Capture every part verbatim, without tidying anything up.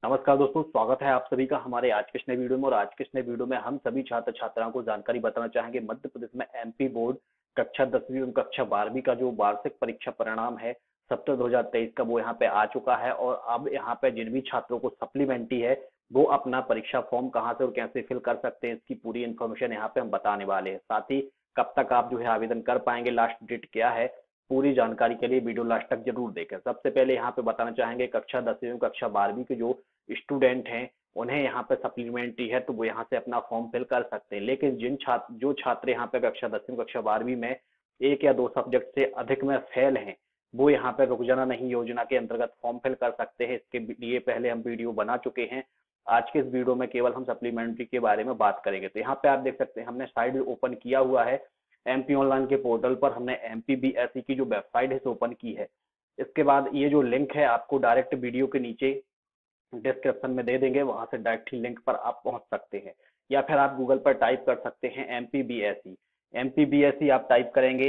नमस्कार दोस्तों, स्वागत है आप सभी का हमारे आज के इस नए वीडियो में। और आज के इस नए वीडियो में हम सभी छात्र छात्राओं को जानकारी बताना चाहेंगे मध्य प्रदेश में एमपी बोर्ड कक्षा दसवीं एवं कक्षा बारहवीं का जो वार्षिक परीक्षा परिणाम है सप्ताह दो हजार तेईस का, वो यहाँ पे आ चुका है। और अब यहाँ पे जिन भी छात्रों को सप्लीमेंट्री है वो अपना परीक्षा फॉर्म कहाँ से और कैसे फिल कर सकते हैं, इसकी पूरी इन्फॉर्मेशन यहाँ पे हम बताने वाले हैं। साथ ही कब तक आप जो है आवेदन कर पाएंगे, लास्ट डेट क्या है, पूरी जानकारी के लिए वीडियो लास्ट तक जरूर देखें। सबसे पहले यहाँ पे बताना चाहेंगे कक्षा दसवीं एवं कक्षा बारहवीं के जो स्टूडेंट हैं उन्हें यहाँ पे सप्लीमेंट्री है तो वो यहाँ से अपना फॉर्म फिल कर सकते हैं। लेकिन जिन छात्र जो छात्र यहाँ पे कक्षा दसवीं कक्षा बारहवीं में एक या दो सब्जेक्ट से अधिक में फेल हैं, वो यहाँ पे रुक जाना नहीं योजना के अंतर्गत फॉर्म फिल कर सकते हैं। इसके लिए पहले हम वीडियो बना चुके हैं। आज के इस वीडियो में केवल हम सप्लीमेंट्री के बारे में बात करेंगे। तो यहाँ पे आप देख सकते हैं हमने साइट ओपन किया हुआ है एमपी ऑनलाइन के पोर्टल पर। हमने एमपी बीएसई की जो वेबसाइट है ओपन की है। इसके बाद ये जो लिंक है आपको डायरेक्ट वीडियो के नीचे डिस्क्रिप्शन में दे देंगे, वहां से डायरेक्ट ही लिंक पर आप पहुंच सकते हैं। या फिर आप गूगल पर टाइप कर सकते हैं एमपी बीएसई। एमपी बीएसई आप टाइप करेंगे,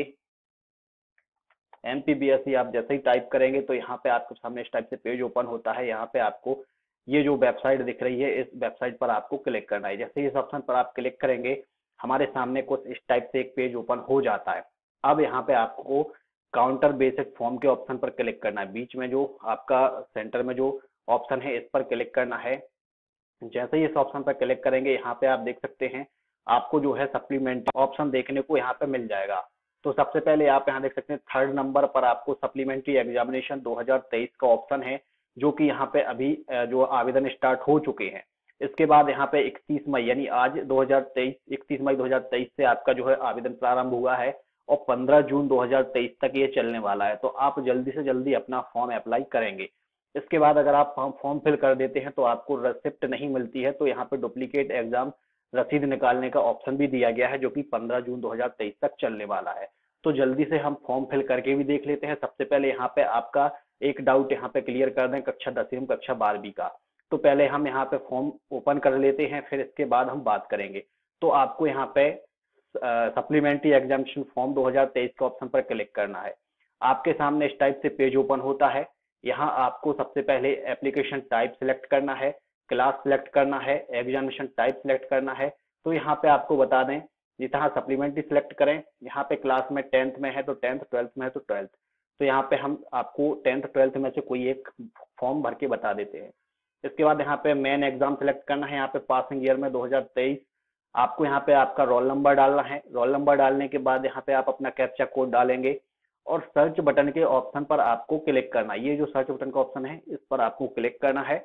एमपी बीएसई आप जैसे ही टाइप करेंगे तो यहाँ पे आपके सामने इस टाइप से पेज ओपन होता है। यहाँ पे आपको ये जो वेबसाइट दिख रही है इस वेबसाइट पर आपको क्लिक करना है। जैसे इस ऑप्शन पर आप क्लिक करेंगे हमारे सामने कुछ इस टाइप से एक पेज ओपन हो जाता है। अब यहाँ पे आपको काउंटर बेसिक फॉर्म के ऑप्शन पर क्लिक करना है। बीच में जो आपका सेंटर में जो ऑप्शन है इस पर क्लिक करना है। जैसे ही इस ऑप्शन पर क्लिक करेंगे यहाँ पे आप देख सकते हैं आपको जो है सप्लीमेंट्री ऑप्शन देखने को यहाँ पे मिल जाएगा। तो सबसे पहले आप यहाँ देख सकते हैं थर्ड नंबर पर आपको सप्लीमेंट्री एग्जामिनेशन दो हजार तेईस का ऑप्शन है, जो कि यहाँ पे अभी जो आवेदन स्टार्ट हो चुके हैं। इसके बाद यहाँ पे इकतीस मई यानी आज दो हजार तेईस इकतीस मई दो हजार तेईस से आपका जो है आवेदन प्रारंभ हुआ है और पंद्रह जून दो हजार तेईस तक ये चलने वाला है। तो आप जल्दी से जल्दी अपना फॉर्म अप्लाई करेंगे। इसके बाद अगर आप फॉर्म फिल कर देते हैं तो आपको रिसिप्ट नहीं मिलती है, तो यहाँ पे डुप्लीकेट एग्जाम रसीद निकालने का ऑप्शन भी दिया गया है, जो कि पंद्रह जून दो हजार तेईस तक चलने वाला है। तो जल्दी से हम फॉर्म फिल करके भी देख लेते हैं। सबसे पहले यहाँ पे आपका एक डाउट यहाँ पे क्लियर कर दें कक्षा दसवीं कक्षा बारहवीं का। तो पहले हम यहाँ पे फॉर्म ओपन कर लेते हैं, फिर इसके बाद हम बात करेंगे। तो आपको यहाँ पे सप्लीमेंट्री एग्जामिनेशन फॉर्म दो हजार तेईस के ऑप्शन पर क्लिक करना है। आपके सामने इस टाइप से पेज ओपन होता है। यहाँ आपको सबसे पहले एप्लीकेशन टाइप सिलेक्ट करना है, क्लास सिलेक्ट करना है, एग्जामिनेशन टाइप सिलेक्ट करना है। तो यहाँ पे आपको बता दें जितना सप्लीमेंट्री सिलेक्ट करें, यहाँ पे क्लास में टेंथ में है तो टेंथ, ट्वेल्थ में है तो ट्वेल्थ। तो यहाँ पे हम आपको टेंथ ट्वेल्थ में से कोई एक फॉर्म भर के बता देते हैं। इसके बाद यहाँ पे मेन एग्जाम सिलेक्ट करना है। यहाँ पे पासिंग ईयर में दो हजार तेईस आपको यहाँ पे आपका रोल नंबर डालना है। रोल नंबर डालने के बाद यहाँ पे आप अपना कैप्चा कोड डालेंगे और सर्च बटन के ऑप्शन पर आपको क्लिक करना है। ये जो सर्च बटन का ऑप्शन है इस पर आपको क्लिक करना है।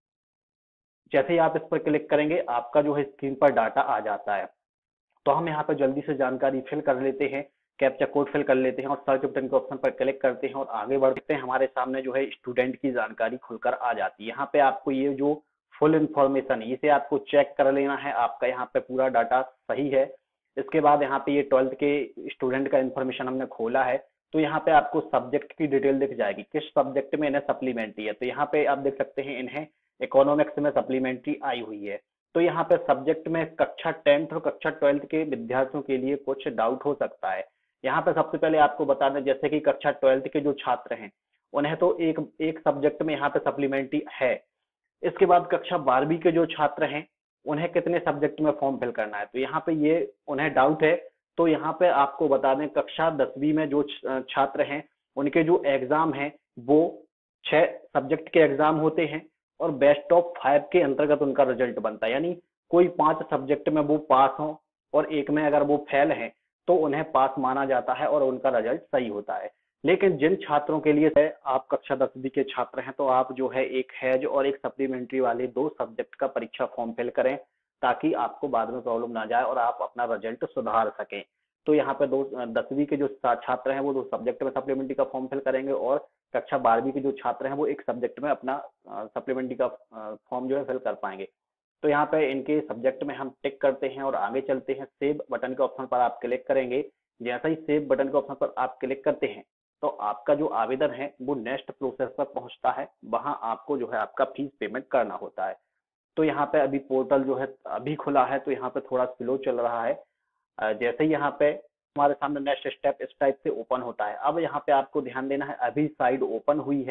जैसे ही आप इस पर क्लिक करेंगे आपका जो है स्क्रीन पर डाटा आ जाता है। तो हम यहाँ पे जल्दी से जानकारी फिल कर लेते हैं, कैप्चा कोड फिल कर लेते हैं और सर्च बटन के ऑप्शन पर क्लिक करते हैं और आगे बढ़ते हैं। हमारे सामने जो है स्टूडेंट की जानकारी खुलकर आ जाती है। यहाँ पे आपको ये जो फुल इंफॉर्मेशन है इसे आपको चेक कर लेना है, आपका यहाँ पे पूरा डाटा सही है। इसके बाद यहाँ पे ये ट्वेल्थ के स्टूडेंट का इंफॉर्मेशन हमने खोला है। तो यहाँ पे आपको सब्जेक्ट की डिटेल दिख जाएगी, किस सब्जेक्ट में इन्हें सप्लीमेंट्री है। तो यहाँ पे आप देख सकते हैं इन्हें इकोनॉमिक्स में सप्लीमेंट्री आई हुई है। तो यहाँ पे सब्जेक्ट में कक्षा टेंथ और कक्षा ट्वेल्थ के विद्यार्थियों के लिए कुछ डाउट हो सकता है। यहाँ पे सबसे पहले आपको बता दें जैसे कि कक्षा ट्वेल्थ के जो छात्र हैं उन्हें तो एक एक सब्जेक्ट में यहाँ पे सप्लीमेंट्री है। इसके बाद कक्षा बारहवीं के जो छात्र हैं उन्हें कितने सब्जेक्ट में फॉर्म फिल करना है, तो यहाँ पे ये उन्हें डाउट है। तो यहाँ पे आपको बता दें कक्षा दसवीं में जो छात्र हैं उनके जो एग्जाम हैं वो छह सब्जेक्ट के एग्जाम होते हैं और बेस्ट ऑफ फाइव के अंतर्गत उनका रिजल्ट बनता है। यानी कोई पांच सब्जेक्ट में वो पास हो और एक में अगर वो फेल हैं तो उन्हें पास माना जाता है और उनका रिजल्ट सही होता है। लेकिन जिन छात्रों के लिए आप कक्षा दसवीं के छात्र हैं तो आप जो है एक हैज और एक सप्लीमेंट्री वाले दो सब्जेक्ट का परीक्षा फॉर्म फिल करें, ताकि आपको बाद में प्रॉब्लम ना जाए और आप अपना रिजल्ट सुधार सकें। तो यहाँ पे दो दसवीं के जो छात्र हैं वो दो सब्जेक्ट में सप्लीमेंट्री का फॉर्म फिल करेंगे और कक्षा बारहवीं के जो छात्र हैं वो एक सब्जेक्ट में अपना सप्लीमेंट्री का फॉर्म जो है फिल कर पाएंगे। तो यहाँ पे इनके सब्जेक्ट में हम टिक करते हैं और आगे चलते हैं। सेव बटन के ऑप्शन पर आप क्लिक करेंगे। जैसा ही सेव बटन के ऑप्शन पर आप क्लिक करते हैं तो आपका जो आवेदन है वो नेक्स्ट प्रोसेस पर पहुंचता है। वहां आपको जो है आपका फीस पेमेंट करना होता है। तो यहाँ पे अभी पोर्टल जो है अभी खुला है तो यहाँ पे थोड़ा स्लो चल रहा है। जैसे ही यहाँ पे हमारे सामने नेक्स्ट स्टेप इस टाइप से ओपन होता है। अब यहाँ पे आपको ध्यान देना है अभी साइड ओपन हुई है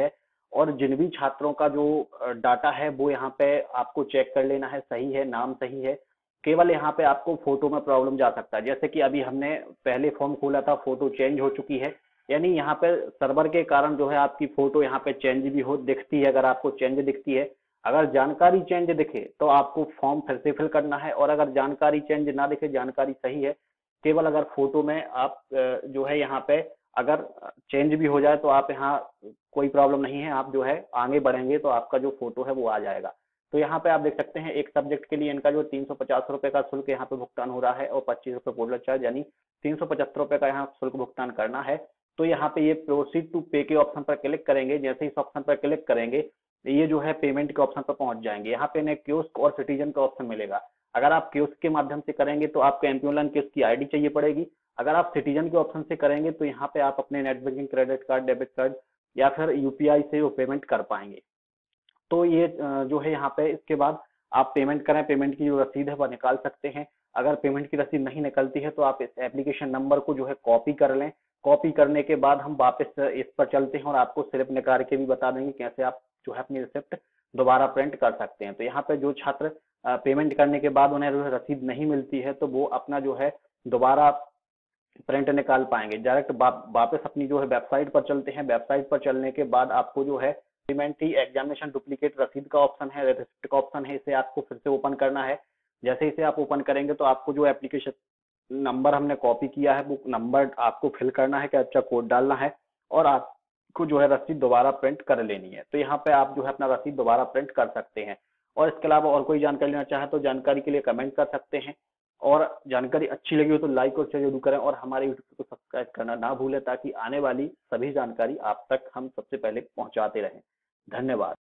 और जिन भी छात्रों का जो डाटा है वो यहाँ पे आपको चेक कर लेना है, सही है, नाम सही है। केवल यहाँ पे आपको फोटो में प्रॉब्लम जा सकता है, जैसे कि अभी हमने पहले फॉर्म खोला था, फोटो चेंज हो चुकी है, यानी यहाँ पे सर्वर के कारण जो है आपकी फोटो यहाँ पे चेंज भी हो दिखती है। अगर आपको चेंज दिखती है, अगर जानकारी चेंज दिखे तो आपको फॉर्म फिर से फिल करना है, और अगर जानकारी चेंज ना दिखे, जानकारी सही है, केवल अगर फोटो में आप जो है यहाँ पे अगर चेंज भी हो जाए तो आप यहाँ कोई प्रॉब्लम नहीं है, आप जो है आगे बढ़ेंगे तो आपका जो फोटो है वो आ जाएगा। तो यहाँ पे आप देख सकते हैं एक सब्जेक्ट के लिए इनका जो तीन सौ पचास रुपए का शुल्क यहाँ पे भुगतान हो रहा है और पच्चीस रुपए पोर्टल चार्ज, यानी तीन सौ पचहत्तर रुपए का यहाँ शुल्क भुगतान करना है। तो यहाँ पे ये प्रोसीड टू पे के ऑप्शन पर क्लिक करेंगे, जैसे इस ऑप्शन पर क्लिक करेंगे ये जो है पेमेंट के ऑप्शन पर पहुंच जाएंगे। यहाँ पे इन्हें कियोस्क और सिटीजन का ऑप्शन मिलेगा। अगर आप कियोस्क के माध्यम से करेंगे तो आपको एमपीओलन कियोस्क की आईडी चाहिए पड़ेगी। अगर आप सिटीजन के ऑप्शन से करेंगे तो यहाँ पे आप अपने net banking, credit card, debit card या फिर यूपीआई से वो पेमेंट कर पाएंगे। तो ये जो है यहाँ पे इसके बाद आप पेमेंट करें, पेमेंट की जो रसीद है वह निकाल सकते हैं। अगर पेमेंट की रसीद नहीं निकलती है तो आप इस एप्लीकेशन नंबर को जो है कॉपी कर लें। कॉपी करने के बाद हम वापस इस पर चलते हैं और आपको स्लिप निकाल के भी बता देंगे कैसे आप जो है अपनी रिसिप्ट दोबारा प्रिंट कर सकते हैं। तो यहाँ पे जो छात्र पेमेंट करने के बाद उन्हें रसीद नहीं मिलती है तो वो अपना जो है दोबारा प्रिंट निकाल पाएंगे। डायरेक्ट वापस अपनी जो है वेबसाइट पर चलते हैं। वेबसाइट पर चलने के बाद आपको जो है सप्लीमेंट्री एग्जामिनेशन डुप्लीकेट रसीद का ऑप्शन है, रिसिप्ट का ऑप्शन है, इसे आपको फिर से ओपन करना है। जैसे इसे आप ओपन करेंगे तो आपको जो एप्लीकेशन नंबर हमने कॉपी किया है वो नंबर आपको फिल करना है, कैप्चा कोड डालना है और आपको जो है रसीद दोबारा प्रिंट कर लेनी है। तो यहाँ पे आप जो है अपना रसीद दोबारा प्रिंट कर सकते हैं। और इसके अलावा और कोई जानकारी लेना चाहे तो जानकारी के लिए कमेंट कर सकते हैं, और जानकारी अच्छी लगी हो तो लाइक और शेयर जरूर करें, और हमारे यूट्यूब को सब्सक्राइब करना ना भूलें ताकि आने वाली सभी जानकारी आप तक हम सबसे पहले पहुंचाते रहें। धन्यवाद।